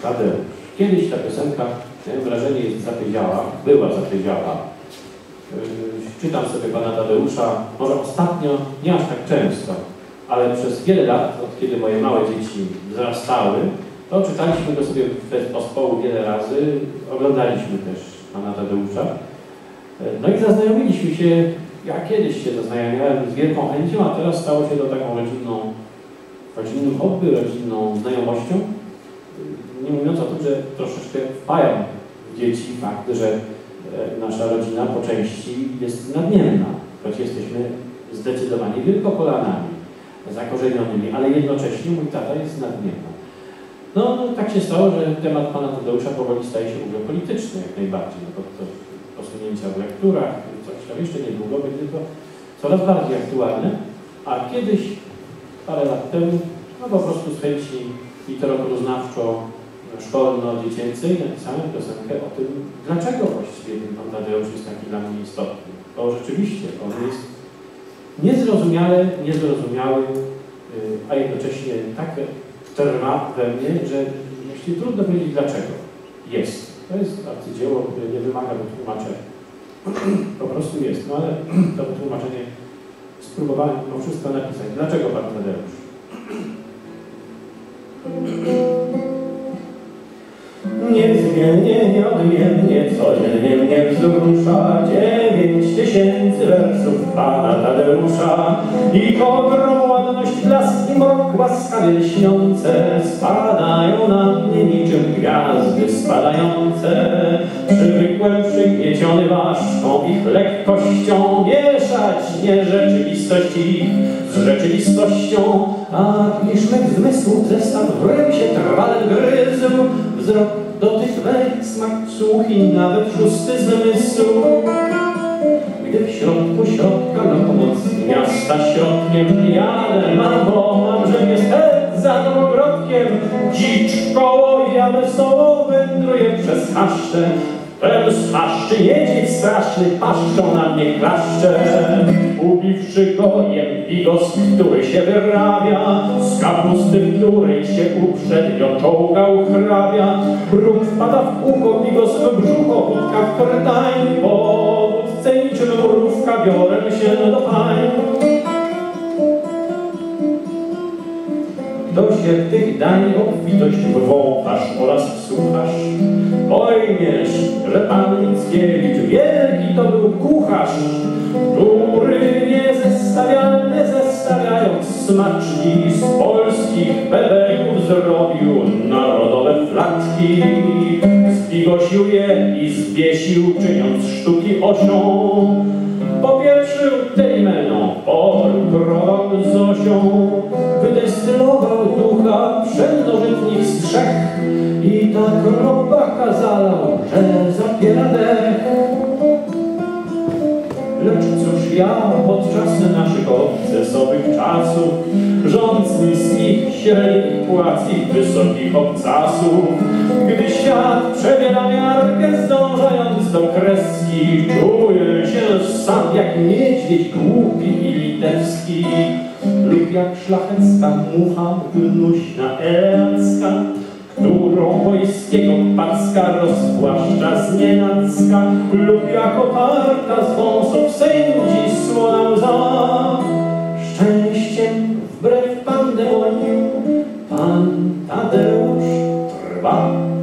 Tadeusz. Kiedyś ta piosenka, miałem wrażenie, jest zapyziała, była zapyziała. Czytam sobie pana Tadeusza, może ostatnio, nie aż tak często, ale przez wiele lat, od kiedy moje małe dzieci wzrastały, to czytaliśmy go sobie w pospołu wiele razy, oglądaliśmy też pana Tadeusza. No i zaznajomiliśmy się, ja kiedyś się zaznajomiałem z wielką chęcią, a teraz stało się to taką rodzinnym hobby, rodzinną znajomością. Nie mówiąc o tym, że troszeczkę wpajam w dzieci fakt, że nasza rodzina po części jest nadmienna, choć jesteśmy zdecydowanie wielkopolanami, zakorzenionymi, ale jednocześnie mój tata jest nadmienny. No tak się stało, że temat pana Tadeusza powoli staje się w ogóle polityczny jak najbardziej, no to posunięcia w lekturach, coś tam jeszcze niedługo będzie to coraz bardziej aktualne, a kiedyś, parę lat temu, no po prostu z chęci literaturoznawczo-szkolno-dziecięcej napisałem piosenkę o tym, dlaczego właściwie ten pan Tadeusz jest taki dla mnie istotny. Bo rzeczywiście on jest niezrozumiały, a jednocześnie tak trwa we mnie, że właściwie trudno powiedzieć dlaczego jest. To jest arcydzieło, które nie wymaga wytłumaczenia. Po prostu jest, no ale to wytłumaczenie spróbowałem mimo wszystko napisać. Dlaczego pan Tadeusz? Niezmiennie, nieodmiennie, codziennie mnie wzrusza 9000 wersów pana Tadeusza i pogrom, ładność, blask i mrok łaskawie lśniące spadają na mnie niczym gwiazdy spadające. Przywykłem, przygnieciony ważką ich lekkością mieszać nierzeczywistość ich z rzeczywistością, a gdyż mych zmysłów zestaw w ręsie trwale gryzł, wzrok dotyk wejść, smak słuch i nawet szósty zmysł. Gdy w środku środka lokomocji miasta środkiem jadę, mam, że jest za ogrodkiem, dzicz koło ja wesoło wędruję przez chaszczę. Wtem z chaszczy niedźwiedź straszny paszczą na mnie klaszcze. Ubiwszy go jem bigos, który się wyrabia, z kapusty, w której się uprzednio czołgał hrabia. Bruk wpada w ucho, bigos w brzucho, wódka w krtań, po wódce niczym mrówka biorę się do pań. Kto się tych dań obfitość wwąchasz oraz wsłuchasz, pojmiesz, że pan Mickiewicz wielki to był kucharz, który zestawiając smaczki z polskich bebeków zrobił narodowe flatki. Zbigosił je i zwiesił, czyniąc sztuki osią. Popieprzył tejmeną, porukrował Zosią, wydestylował ducha przednożytnych strzech i tak robaka zalał, że zapiera dech. Lecz cóż ja podczas naszych okcesowych czasów, rząd niskich, średnich płac i wysokich obcasów, gdy świat przebiera miarkę, zdążając do kreski, czuję się sam jak niedźwiedź głupi i litewski, lub jak szlachecka mucha gnuśna elegancka, którą wojskiego packa rozpłaszcza znienacka, lub jako parta z wąsów sędzi słona łza. Szczęściem wbrew pandemonium pan Tadeusz trwa.